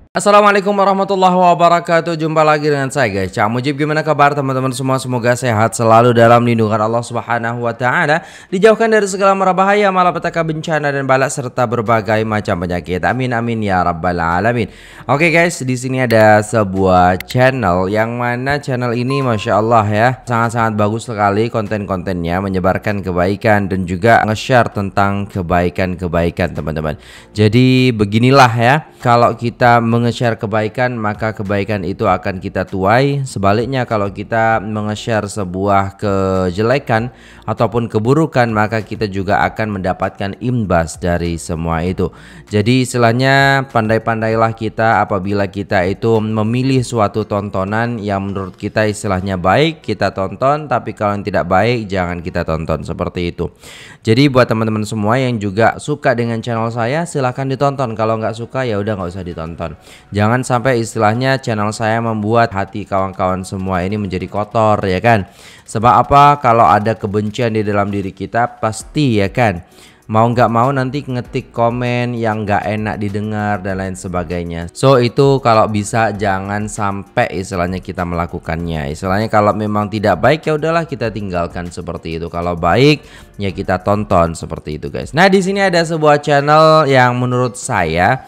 Assalamualaikum warahmatullahi wabarakatuh. Jumpa lagi dengan saya guys, Cak Mujib. Gimana kabar teman-teman semua? Semoga sehat selalu dalam lindungan Allah Subhanahu wa taala, dijauhkan dari segala mara bahaya, malapetaka, bencana dan bala serta berbagai macam penyakit. Amin amin ya rabbal alamin. Oke guys, di sini ada sebuah channel yang mana channel ini Masya Allah ya, sangat-sangat bagus sekali konten-kontennya, menyebarkan kebaikan dan juga nge-share tentang kebaikan-kebaikan teman-teman. Jadi beginilah ya, kalau kita nge-share kebaikan, maka kebaikan itu akan kita tuai. Sebaliknya kalau kita nge-share sebuah kejelekan ataupun keburukan, maka kita juga akan mendapatkan imbas dari semua itu. Jadi istilahnya pandai-pandailah kita apabila kita itu memilih suatu tontonan yang menurut kita istilahnya baik, kita tonton, tapi kalau yang tidak baik jangan kita tonton, seperti itu. Jadi buat teman-teman semua yang juga suka dengan channel saya, silahkan ditonton. Kalau nggak suka ya udah nggak usah ditonton. Jangan sampai istilahnya channel saya membuat hati kawan-kawan semua ini menjadi kotor ya kan. Sebab apa? Kalau ada kebencian di dalam diri kita, pasti ya kan, mau nggak mau nanti ngetik komen yang nggak enak didengar dan lain sebagainya. So itu kalau bisa jangan sampai istilahnya kita melakukannya. Istilahnya kalau memang tidak baik ya udahlah kita tinggalkan, seperti itu. Kalau baik ya kita tonton, seperti itu guys. Nah di sini ada sebuah channel yang menurut saya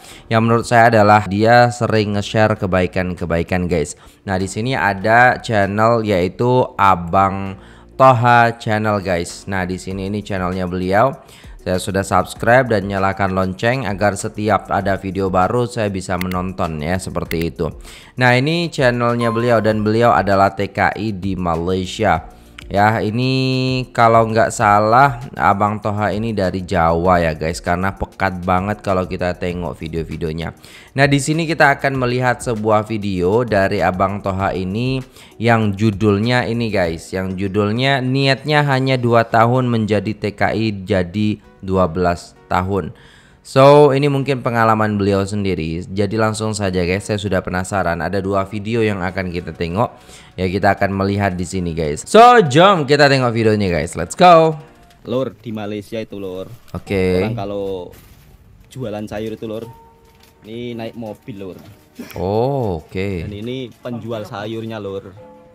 adalah dia sering nge-share kebaikan-kebaikan guys. Nah di sini ada channel yaitu Abang Toha channel guys. Nah di sini ini channelnya beliau. Saya sudah subscribe dan nyalakan lonceng agar setiap ada video baru saya bisa menonton ya, seperti itu. Nah ini channelnya beliau dan beliau adalah TKI di Malaysia. Ya ini kalau nggak salah Abang Toha ini dari Jawa ya guys, karena pekat banget kalau kita tengok video-videonya. Nah di sini kita akan melihat sebuah video dari Abang Toha ini yang judulnya ini guys, yang judulnya niatnya hanya 2 tahun menjadi TKI jadi 12 tahun. So ini mungkin pengalaman beliau sendiri. Jadi langsung saja guys, saya sudah penasaran. Ada 2 video yang akan kita tengok. Ya kita akan melihat di sini guys. So jom kita tengok videonya guys. Let's go. Lur, di Malaysia itu lur. Oke. Orang kalau jualan sayur itu lur, ini naik mobil lur. Oh oke. Dan ini penjual sayurnya lur.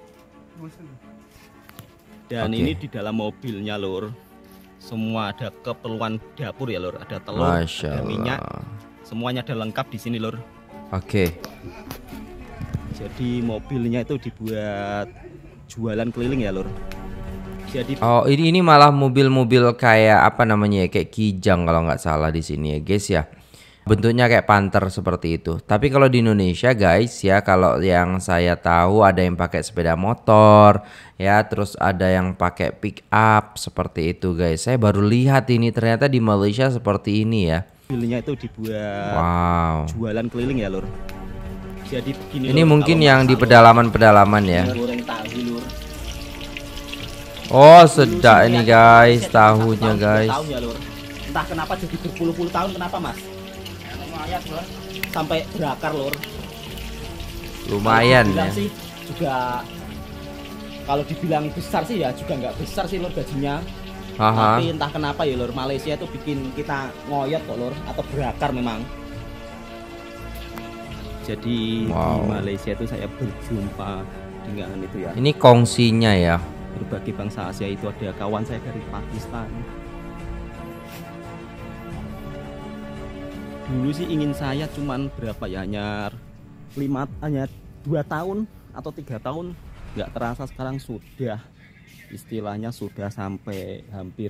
Dan ini di dalam mobilnya lur, semua ada keperluan dapur ya lur, ada telur, ada minyak, semuanya ada lengkap di sini lur. Oke. Jadi mobilnya itu dibuat jualan keliling ya lur. Jadi oh ini malah mobil-mobil kayak apa namanya ya, kayak Kijang kalau nggak salah di sini ya guys ya. Bentuknya kayak Panther seperti itu. Tapi kalau di Indonesia guys ya, kalau yang saya tahu ada yang pakai sepeda motor ya, terus ada yang pakai pick up seperti itu guys. Saya baru lihat ini ternyata di Malaysia seperti ini ya. mobilnya itu dibuat jualan keliling ya lur. Jadi begini ini lur, mungkin yang di pedalaman-pedalaman ya. goreng tahu lur. Oh sedap ini guys, tahunya guys. Tahun ya lur. Entah kenapa jadi berpuluh-puluh tahun, kenapa mas? Lumayan lur. Sampai berakar lur. Lumayan ya. Sih, juga kalau dibilang besar sih ya juga nggak besar sih lur gajinya. Aha. Tapi entah kenapa ya lur, Malaysia itu bikin kita ngoyot kok lur, atau berakar memang. Jadi di Malaysia itu saya berjumpa dengan itu ya. Ini kongsinya ya. Berbagai bangsa Asia, itu ada kawan saya dari Pakistan. Dulu sih ingin saya cuman berapa ya, hanya 2 tahun atau 3 tahun, nggak terasa sekarang sudah istilahnya sudah sampai hampir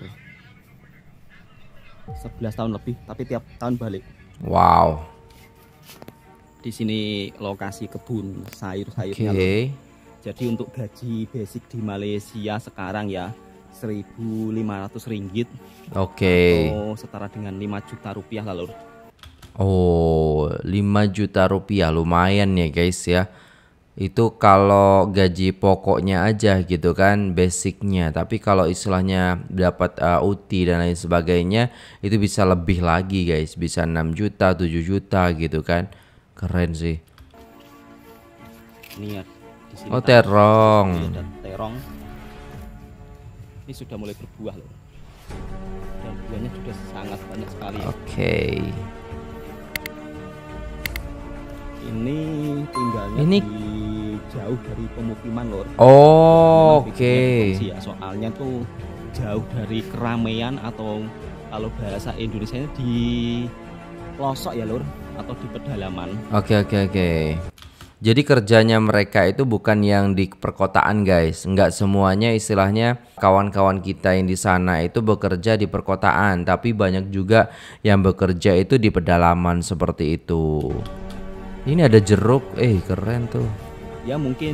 11 tahun lebih, tapi tiap tahun balik. Wow. Di sini lokasi kebun sayur-sayurnya. Oke. Jadi untuk gaji basic di Malaysia sekarang ya 1.500 ringgit. Oke. Atau setara dengan 5 juta rupiah lalu. Oh 5 juta rupiah lumayan ya guys ya. Itu kalau gaji pokoknya aja gitu kan, basicnya. Tapi kalau istilahnya dapat UT dan lain sebagainya, itu bisa lebih lagi guys. Bisa 6 juta, 7 juta gitu kan. Keren sih. Ini ya, di sini oh terong. Ada terong. Ini sudah mulai berbuah loh. Dan buahnya sudah sangat banyak sekali. Oke. Ini tinggalnya Ini di jauh dari pemukiman lur. oh, Memang oke. bikinnya di ya, soalnya tuh jauh dari keramaian atau kalau bahasa Indonesia di pelosok ya lur, atau di pedalaman. Oke, oke, oke. Jadi kerjanya mereka itu bukan yang di perkotaan guys. Nggak semuanya istilahnya kawan-kawan kita yang di sana itu bekerja di perkotaan. Tapi banyak juga yang bekerja itu di pedalaman seperti itu. Ini ada jeruk, keren tuh. Ya mungkin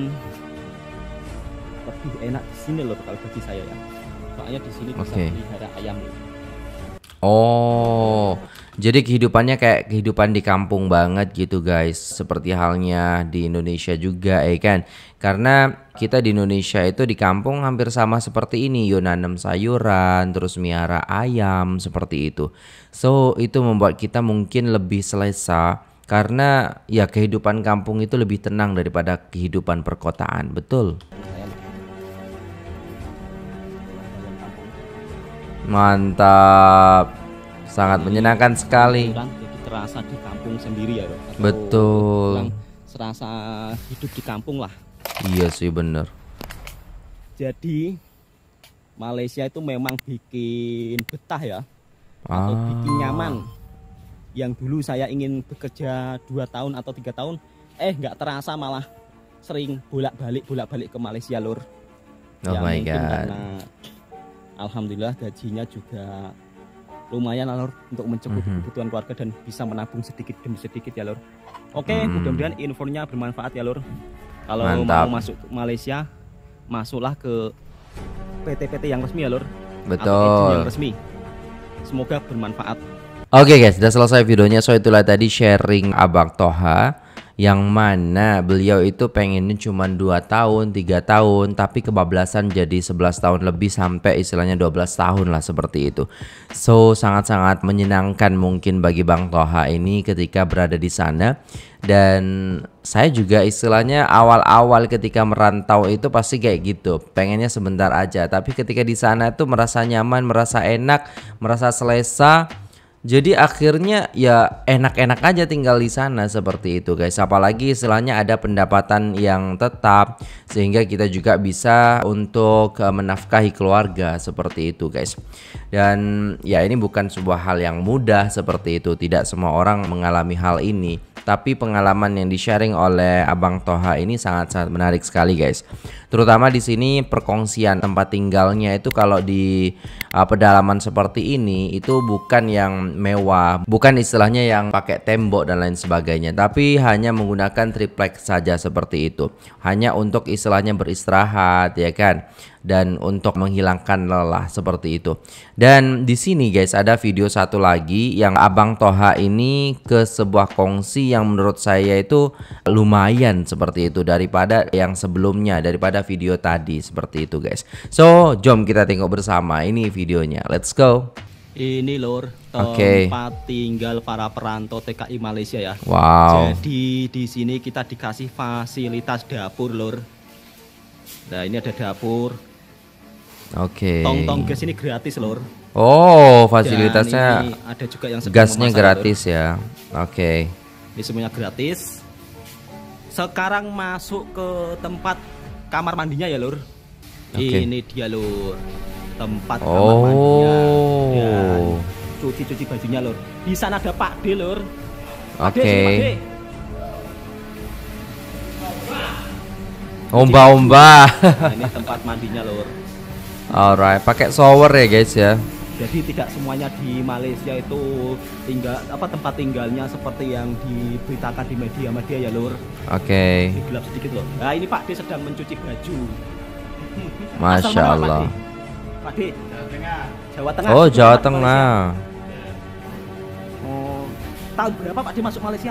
lebih enak di sini loh kalau bagi saya ya. Soalnya di sini bisa Oke. pelihara ayam. Oh, jadi kehidupannya kayak kehidupan di kampung banget gitu guys. Seperti halnya di Indonesia juga kan. Karena kita di Indonesia itu di kampung hampir sama seperti ini. Yo nanam sayuran, terus miara ayam seperti itu. So itu membuat kita mungkin lebih selesa. Karena ya kehidupan kampung itu lebih tenang daripada kehidupan perkotaan. Betul. Mantap. Sangat menyenangkan sekali. Jadi terasa di kampung sendiri ya loh. Atau Betul. bilang serasa hidup di kampung lah. Iya sih bener. Jadi Malaysia itu memang bikin betah ya, atau bikin nyaman. Yang dulu saya ingin bekerja 2 tahun atau 3 tahun, nggak terasa malah sering bolak-balik ke Malaysia lur. Oh Ya, my mungkin god. karena alhamdulillah gajinya juga lumayan lur untuk mencukupi kebutuhan keluarga dan bisa menabung sedikit demi sedikit ya lur. Oke, mudah-mudahan infonya bermanfaat ya lur. Kalau Mantap. mau masuk ke Malaysia, masuklah ke PT-PT yang resmi ya lur. Atau Betul. agent yang resmi. Semoga bermanfaat. Oke guys, sudah selesai videonya. So itulah tadi sharing Abang Toha, yang mana beliau itu pengennya cuma 2 tahun, 3 tahun, tapi kebablasan jadi 11 tahun lebih sampai istilahnya 12 tahun lah seperti itu. So sangat-sangat menyenangkan mungkin bagi Bang Toha ini ketika berada di sana. Dan saya juga istilahnya awal-awal ketika merantau itu pasti kayak gitu, pengennya sebentar aja, tapi ketika di sana tuh merasa nyaman, merasa enak, merasa selesa. Jadi akhirnya ya enak-enak aja tinggal di sana seperti itu guys. Apalagi istilahnya ada pendapatan yang tetap, sehingga kita juga bisa untuk menafkahi keluarga seperti itu guys. Dan ya ini bukan sebuah hal yang mudah seperti itu. Tidak semua orang mengalami hal ini. Tapi pengalaman yang di-sharing oleh Abang Toha ini sangat-sangat menarik sekali guys. Terutama di sini perkongsian tempat tinggalnya itu kalau di pedalaman seperti ini itu bukan yang mewah, bukan istilahnya yang pakai tembok dan lain sebagainya, tapi hanya menggunakan triplex saja seperti itu. Hanya untuk istilahnya beristirahat ya kan, dan untuk menghilangkan lelah seperti itu. Dan di sini guys ada video satu lagi yang Abang Toha ini ke sebuah kongsi yang menurut saya itu lumayan seperti itu daripada yang sebelumnya, daripada video tadi seperti itu guys. So jom kita tengok bersama ini videonya. Let's go. Ini lur Oke. tempat tinggal para perantau TKI Malaysia ya. Wow. Jadi di sini kita dikasih fasilitas dapur lur. Nah ini ada dapur. Oke. Tong-tong gas ini gratis lur. Oh, Dan fasilitasnya ini ada juga yang sedang gasnya memasak, gratis ya. Oke. Lur. Ini semuanya gratis. Sekarang masuk ke tempat kamar mandinya ya lur. Oke. Ini dia lur, tempat kamar mandinya. Dan Oh. cuci-cuci bajunya lur. Di sana ada Pak D lur. Pak D, Oke. sini, Pak D. Omba-omba. Nah, ini tempat mandinya lur. Alright, pakai shower ya guys ya. Jadi tidak semuanya di Malaysia itu tempat tinggalnya seperti yang diberitakan di media-media ya lur. Oke. Gelap sedikit loh. Nah ini Pak D sedang mencuci baju. Masya Asal mana, Allah. Pak D? Jawa Tengah. Oh, Itu Jawa tempat Tengah. Malaysia. Oh, tahun berapa Pak D masuk Malaysia?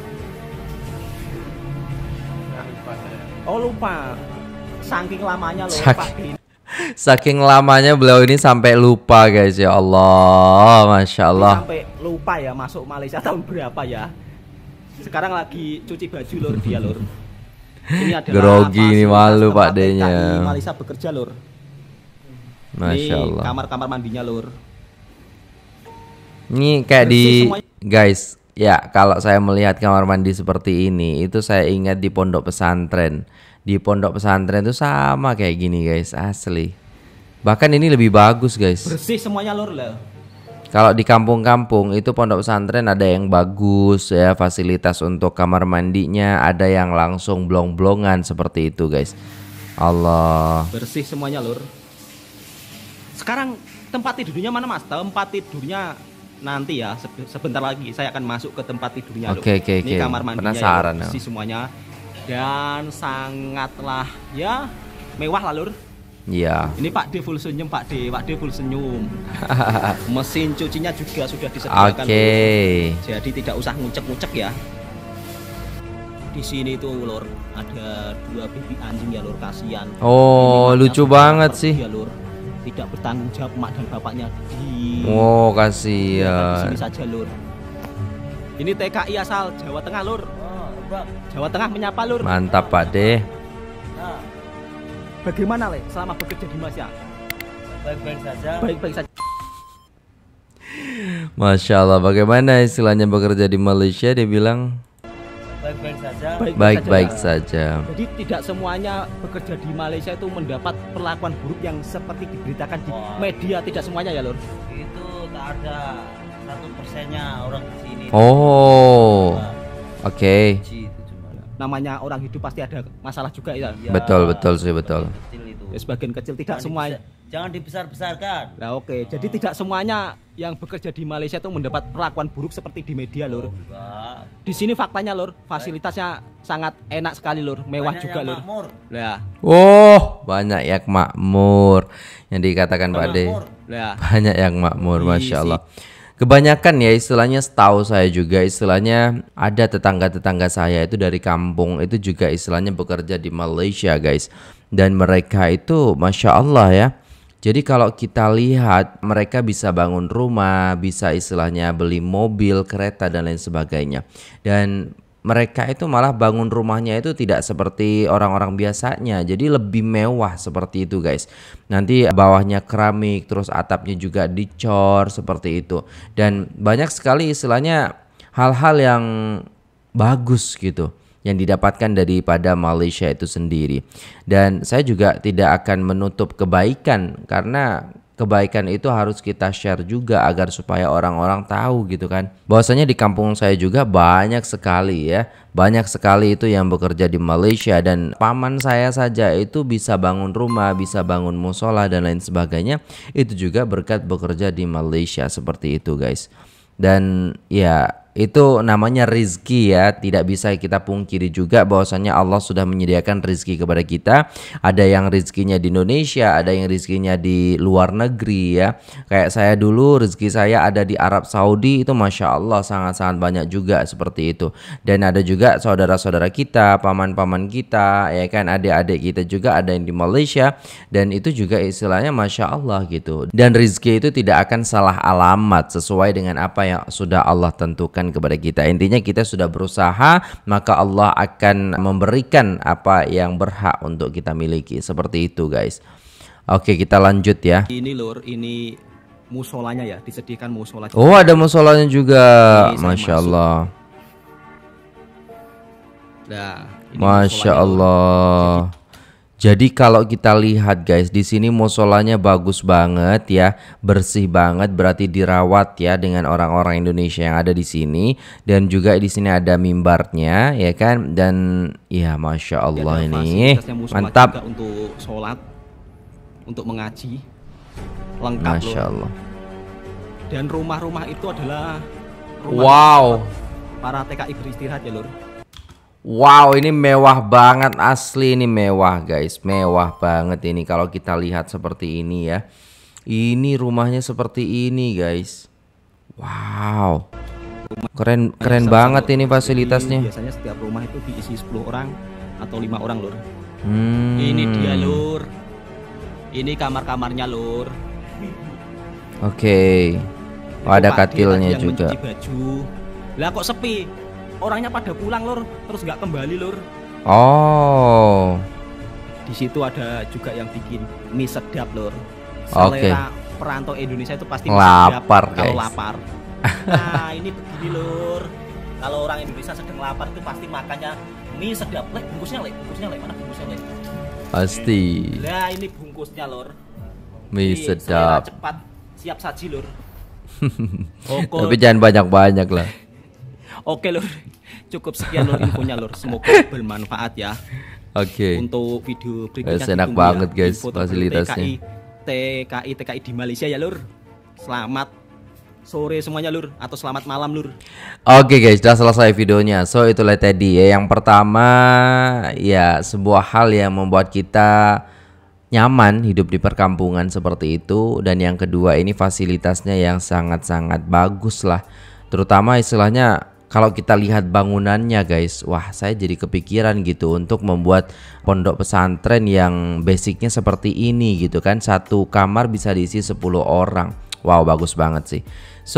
Oh lupa. Saking lamanya loh Pak D. Saking lamanya beliau ini sampai lupa guys, ya Allah. Masya Allah. Sampai lupa ya masuk Malaysia tahun berapa ya. Sekarang lagi cuci baju lur dia lur. Ini adalah Grogi ini, malu fasilitas Pak tempat D-nya. TKI Malaysia bekerja lur. Masya Ini Allah. kamar-kamar mandinya lur. Ini kayak Bersih di semuanya. guys, Ya, kalau saya melihat kamar mandi seperti ini, itu saya ingat di pondok pesantren. Di pondok pesantren itu sama kayak gini guys, asli. Bahkan ini lebih bagus guys. Bersih semuanya lur lah. Kalau di kampung-kampung itu pondok pesantren ada yang bagus ya, fasilitas untuk kamar mandinya, ada yang langsung blong-blongan seperti itu guys. Allah. Bersih semuanya lur. Sekarang tempat tidurnya mana mas? Tempat tidurnya nanti ya, sebentar lagi saya akan masuk ke tempat tidurnya lur. Oke. Ini kamar mandinya Penasaran ya, bersih semuanya. Dan sangatlah ya mewah lah lur. Iya. Ini Pak D full senyum, Pak D full senyum. Mesin cucinya juga sudah disediakan. Oke. Jadi tidak usah ngucek-ngucek ya. Di sini tuh lur ada 2 baby anjing ya lur, kasihan. Oh, Ini lucu maknya banget pergi sih. ya lur. Tidak bertanggung jawab mak dan bapaknya di Oh, di kasihan. sini saja lur. Ini TKI asal Jawa Tengah lur. Jawa Tengah menyapa lur. Mantap Pak De. Bagaimana Le selama bekerja di Malaysia? Baik-baik saja. Baik-baik saja. Masya Allah, bagaimana istilahnya bekerja di Malaysia? Dia bilang Baik-baik saja. baik-baik saja. Jadi tidak semuanya bekerja di Malaysia itu mendapat perlakuan buruk yang seperti diberitakan di media, tidak semuanya ya lur. Itu tak ada 1%-nya orang di sini. Oh, oke. Itu cuma. Namanya orang hidup pasti ada masalah juga ya. Ya, Betul sih betul. Kecil itu. Ya, sebagian kecil tidak semuanya. Jangan dibesar-besarkan. Nah oke, jadi tidak semuanya yang bekerja di Malaysia itu mendapat perlakuan buruk seperti di media lur. Enggak. Di sini faktanya lur, fasilitasnya sangat enak sekali lur, mewah Banyak juga yang lur. makmur. Nah, Oh, banyak yang makmur yang dikatakan Pak De. Makmur. nah, Banyak yang makmur, Isi. Masya Allah. Kebanyakan ya istilahnya, setahu saya juga istilahnya ada tetangga-tetangga saya itu dari kampung itu juga istilahnya bekerja di Malaysia guys. Dan mereka itu Masya Allah ya. Jadi kalau kita lihat mereka bisa bangun rumah, bisa istilahnya beli mobil, kereta dan lain sebagainya. Dan mereka itu malah bangun rumahnya itu tidak seperti orang-orang biasanya. Jadi lebih mewah seperti itu guys. Nanti bawahnya keramik, terus atapnya juga dicor seperti itu. Dan banyak sekali istilahnya hal-hal yang bagus gitu yang didapatkan daripada Malaysia itu sendiri. Dan saya juga tidak akan menutup kebaikan, karena kebaikan itu harus kita share juga agar supaya orang-orang tahu gitu kan. Bahwasanya di kampung saya juga banyak sekali ya, banyak sekali itu yang bekerja di Malaysia. Dan paman saya saja itu bisa bangun rumah, bisa bangun musola dan lain sebagainya, itu juga berkat bekerja di Malaysia seperti itu guys. Dan ya itu namanya rizki ya, tidak bisa kita pungkiri juga bahwasanya Allah sudah menyediakan rizki kepada kita. Ada yang rizkinya di Indonesia, ada yang rizkinya di luar negeri ya. Kayak saya dulu rizki saya ada di Arab Saudi, itu Masya Allah sangat-sangat banyak juga seperti itu. Dan ada juga saudara-saudara kita, paman-paman kita ya kan, adik-adik kita juga ada yang di Malaysia. Dan itu juga istilahnya Masya Allah gitu. Dan rizki itu tidak akan salah alamat sesuai dengan apa yang sudah Allah tentukan kepada kita. Intinya kita sudah berusaha, maka Allah akan memberikan apa yang berhak untuk kita miliki. Seperti itu guys. Oke, kita lanjut ya. ini lur, ini musolanya ya, disediakan musola. Oh, ada musolanya juga. Ini saya Masya masuk. Allah. Nah, ini Masya musolanya, lur. Allah. Jadi kalau kita lihat guys, di sini musolanya bagus banget ya, bersih banget, berarti dirawat ya dengan orang-orang Indonesia yang ada di sini. Dan juga di sini ada mimbarnya ya kan, dan ya Masya Allah Ada ini fasilitasnya musola mantap. juga untuk sholat, untuk mengaji, lengkap Masya lur. Allah. Dan rumah-rumah itu adalah rumah Wow. para TKI beristirahat ya lur. Wow, ini mewah banget, asli ini mewah guys, mewah banget ini kalau kita lihat seperti ini ya. Ini rumahnya seperti ini guys. Wow, keren Yang banget satu- ini jadi fasilitasnya. biasanya setiap rumah itu diisi 10 orang atau 5 orang lur. Hmm. Ini dia lur. Ini kamar-kamarnya lur. Oke. Oh, ada Itu Pak D katilnya tadi yang juga. mencuci baju. Lah kok sepi? Orangnya pada pulang lur, terus nggak kembali lur. Oh, Di situ ada juga yang bikin mie sedap lur. Oke. Selera perantau Indonesia itu pasti mie Lapar, sedap kalau guys. lapar. Nah ini begini lur. Kalau orang Indonesia sedang lapar itu pasti makannya mie sedap. Bungkusnya mana bungkusnya Pasti. Nah ini bungkusnya lur. Mie sedap. Cepat siap saji lur. Tapi jangan banyak-banyak lah. Oke lur, cukup sekian lur infonya lur. Semoga bermanfaat ya. Oke. Untuk video berikutnya enak banget guys fasilitasnya. TKI di Malaysia ya lur. Selamat sore semuanya lur, atau selamat malam lur. Oke guys, sudah selesai videonya. So itulah tadi ya. Yang pertama ya sebuah hal yang membuat kita nyaman hidup di perkampungan seperti itu. Dan yang kedua ini fasilitasnya yang sangat-sangat bagus lah. Terutama istilahnya kalau kita lihat bangunannya guys, wah saya jadi kepikiran gitu untuk membuat pondok pesantren yang basicnya seperti ini gitu kan. Satu kamar bisa diisi 10 orang. Wow, bagus banget sih. So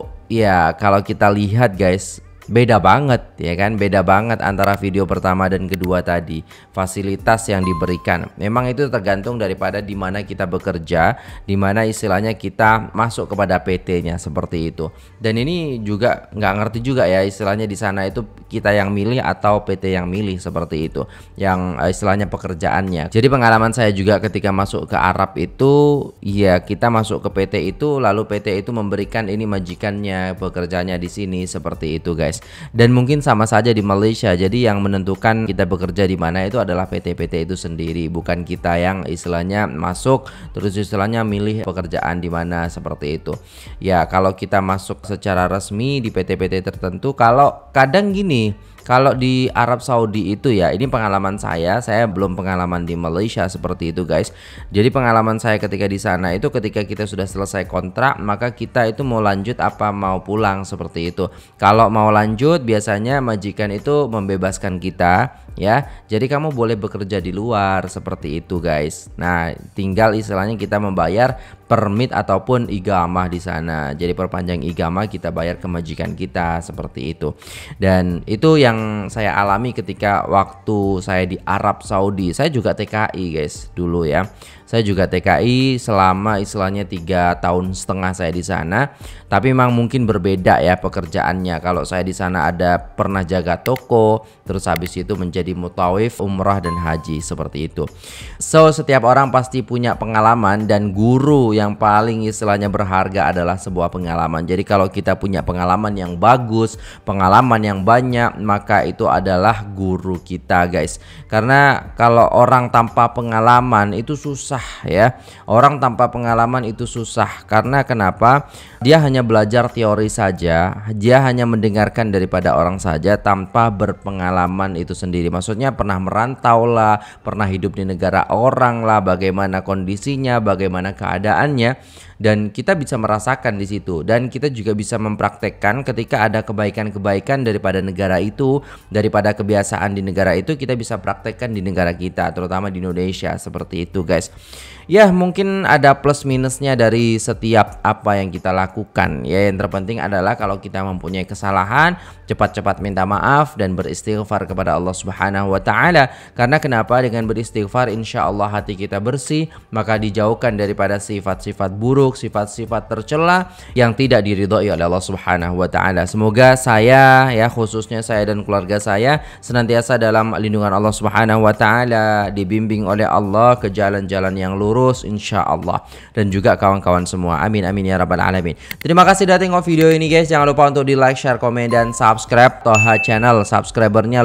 ya kalau kita lihat guys, beda banget ya kan, beda banget antara video pertama dan kedua tadi. Fasilitas yang diberikan memang itu tergantung daripada di mana kita bekerja, di mana istilahnya kita masuk kepada PT-nya seperti itu. Dan ini juga nggak ngerti juga ya istilahnya di sana itu kita yang milih atau PT yang milih seperti itu, yang istilahnya pekerjaannya. Jadi pengalaman saya juga ketika masuk ke Arab itu ya kita masuk ke PT itu, lalu PT itu memberikan ini majikannya pekerjaannya di sini seperti itu guys. Dan mungkin sama saja di Malaysia. Jadi yang menentukan kita bekerja di mana itu adalah PT-PT itu sendiri, bukan kita yang istilahnya masuk terus istilahnya milih pekerjaan di mana seperti itu. Ya kalau kita masuk secara resmi di PT-PT tertentu, kalau kadang gini, kalau di Arab Saudi itu ya, ini pengalaman saya belum pengalaman di Malaysia seperti itu guys. Jadi pengalaman saya ketika di sana itu ketika kita sudah selesai kontrak, maka kita itu mau lanjut apa mau pulang seperti itu. Kalau mau lanjut biasanya majikan itu membebaskan kita ya. Jadi kamu boleh bekerja di luar seperti itu guys. Nah, tinggal istilahnya kita membayar permit ataupun igamah di sana. Jadi perpanjang igamah kita bayar ke majikan kita seperti itu. Dan itu yang saya alami ketika waktu saya di Arab Saudi. Saya juga TKI guys dulu ya. Saya juga TKI selama istilahnya 3,5 tahun saya di sana. Tapi memang mungkin berbeda ya pekerjaannya. Kalau saya di sana ada pernah jaga toko, terus habis itu menjadi mutawif, umrah dan haji seperti itu. So setiap orang pasti punya pengalaman, dan guru yang paling istilahnya berharga adalah sebuah pengalaman. Jadi kalau kita punya pengalaman yang bagus, pengalaman yang banyak, maka itu adalah guru kita guys. Karena kalau orang tanpa pengalaman itu susah ya. Orang tanpa pengalaman itu susah. Karena kenapa? Dia hanya belajar teori saja, dia hanya mendengarkan daripada orang saja tanpa berpengalaman itu sendiri. Maksudnya pernah merantau lah, pernah hidup di negara orang lah, bagaimana kondisinya, bagaimana keadaannya, dan kita bisa merasakan di situ. Dan kita juga bisa mempraktekkan ketika ada kebaikan-kebaikan daripada negara itu, daripada kebiasaan di negara itu, kita bisa praktekkan di negara kita, terutama di Indonesia seperti itu guys. Ya mungkin ada plus minusnya dari setiap apa yang kita lakukan ya. Yang terpenting adalah kalau kita mempunyai kesalahan, cepat-cepat minta maaf dan beristighfar kepada Allah Subhanahu wa taala. Karena kenapa? Dengan beristighfar insya Allah hati kita bersih, maka dijauhkan daripada sifat-sifat buruk, sifat-sifat tercela yang tidak diridhoi oleh Allah Subhanahu wa taala. Semoga saya ya, khususnya saya dan keluarga saya senantiasa dalam lindungan Allah Subhanahu wa taala, dibimbing oleh Allah ke jalan-jalan yang lurus insya Allah, dan juga kawan-kawan semua. Amin amin ya rabbal alamin. Terima kasih sudah tengok video ini guys. Jangan lupa untuk di like, share, komen, dan subscribe Toha Channel. Subscribernya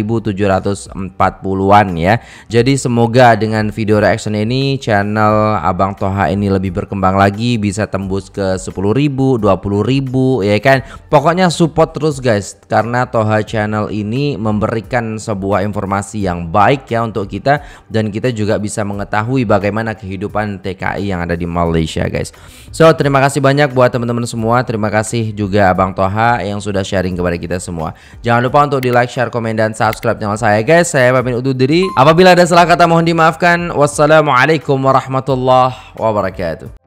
5.740-an ya. Jadi semoga dengan video reaction ini channel Abang Toha ini lebih berkembang lagi, bisa tembus ke 10.000, 20.000 ya kan. Pokoknya support terus guys, karena Toha Channel ini memberikan sebuah informasi yang baik ya untuk kita, dan kita juga bisa mengetahui bagaimana kehidupan TKI yang ada di Malaysia guys. So terima kasih banyak buat teman-teman semua. Terima kasih juga Abang Toha yang sudah sharing kepada kita semua. Jangan lupa untuk di like, share, komen, dan subscribe channel saya guys. Saya pamit undur diri. Apabila ada salah kata mohon dimaafkan. Wassalamualaikum warahmatullahi wabarakatuh.